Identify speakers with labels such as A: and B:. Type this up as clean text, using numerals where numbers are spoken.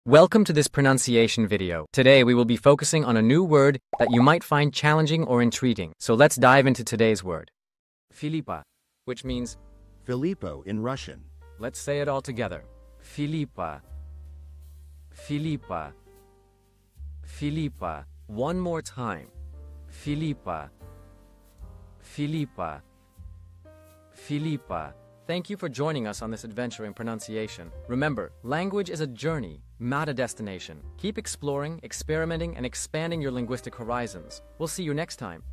A: Welcome to this pronunciation video. Today we will be focusing on a new word that you might find challenging or intriguing. So let's dive into today's word. Филиппо, which means
B: Filippo in Russian.
A: let's say it all together. Филиппо. Филиппо. Филиппо. One more time. Филиппо. Филиппо. Филиппо. Thank you for joining us on this adventure in pronunciation. Remember, language is a journey, not a destination. Keep exploring, experimenting, and expanding your linguistic horizons. We'll see you next time.